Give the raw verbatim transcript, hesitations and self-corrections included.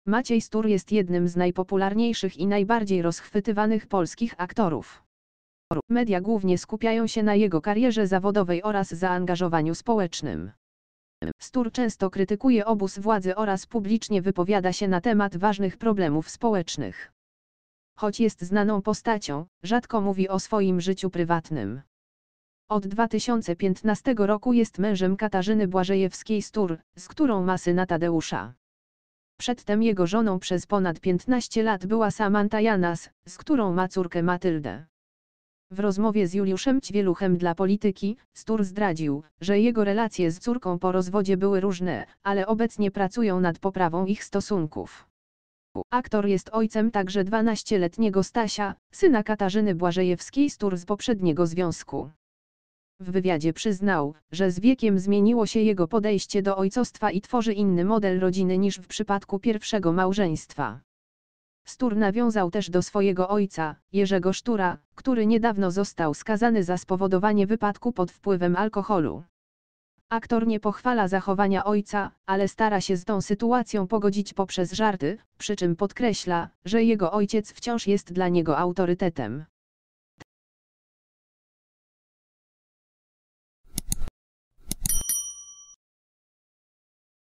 Maciej Stur jest jednym z najpopularniejszych i najbardziej rozchwytywanych polskich aktorów. Media głównie skupiają się na jego karierze zawodowej oraz zaangażowaniu społecznym. Stur często krytykuje obóz władzy oraz publicznie wypowiada się na temat ważnych problemów społecznych. Choć jest znaną postacią, rzadko mówi o swoim życiu prywatnym. Od dwa tysiące piętnastego roku jest mężem Katarzyny Błażejewskiej-Stur, z którą ma syna Tadeusza. Przedtem jego żoną przez ponad piętnaście lat była Samanta Janas, z którą ma córkę Matyldę. W rozmowie z Juliuszem Ćwieluchem dla Polityki, Stur zdradził, że jego relacje z córką po rozwodzie były różne, ale obecnie pracują nad poprawą ich stosunków. Aktor jest ojcem także dwunastoletniego Stasia, syna Katarzyny Błażejewskiej-Stur z poprzedniego związku. W wywiadzie przyznał, że z wiekiem zmieniło się jego podejście do ojcostwa i tworzy inny model rodziny niż w przypadku pierwszego małżeństwa. Stur nawiązał też do swojego ojca, Jerzego Sztura, który niedawno został skazany za spowodowanie wypadku pod wpływem alkoholu. Aktor nie pochwala zachowania ojca, ale stara się z tą sytuacją pogodzić poprzez żarty, przy czym podkreśla, że jego ojciec wciąż jest dla niego autorytetem.